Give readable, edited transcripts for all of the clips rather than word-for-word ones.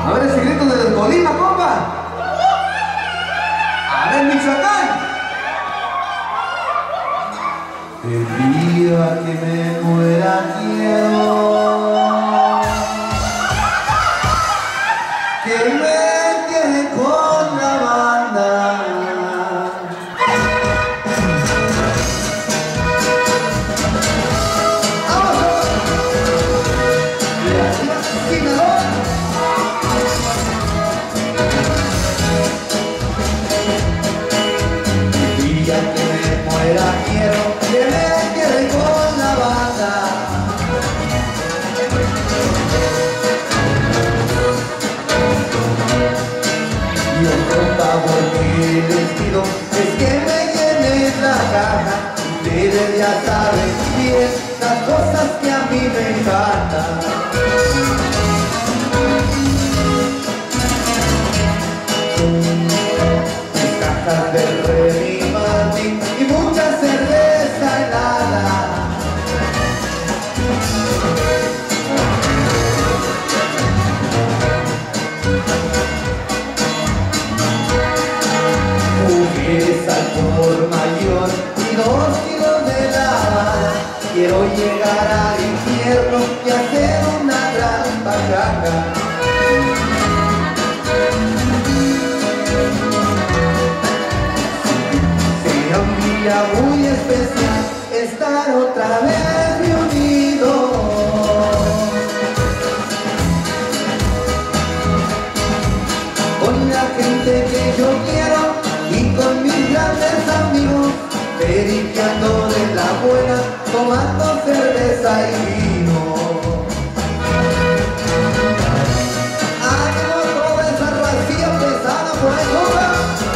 A ver el secreto del Colima, compa. A ver, Michoacán. El día que me muera quiero que me quede con la banda. Quiero que me quede con la banda. Yo por favor que les pido es que me llenen la caja. Ustedes ya saben bien las cosas que a mí me encantan. Mis cajas de Remy Martin y mucha cerveza helada. Mujeres al por mayor y 2 kilos de lavada. Quiero llegar al infierno y hacer una gran pachanga. Sería un día muy especial estar otra vez reunidos con la gente que yo quiero y con mis grandes amigos, periqueando de la buena, tomando cerveza y vino. ¡Ánimo toda esa racía pesada por ahí, compa!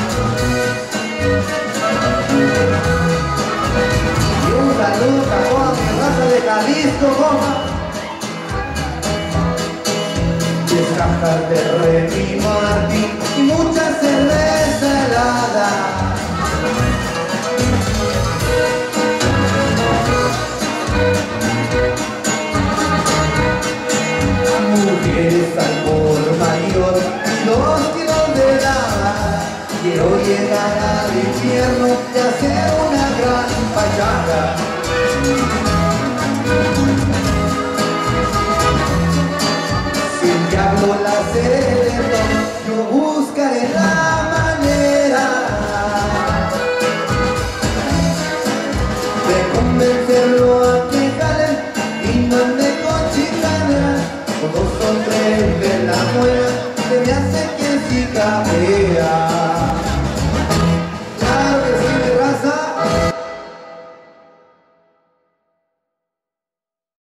Y un saludo para toda mi raza de Jalisco, compa. 10 cajas de Remy Martin y mucha cerveza helada. Mujeres al por mayor y 2 kilos de lava. Quiero llegar al infierno y hacer una gran pachanga. Si el diablo la celebra, yo buscaré la manera de convencerlo a que jale y no ande con chicaneras. Con 2 o 3 de la muera se me hace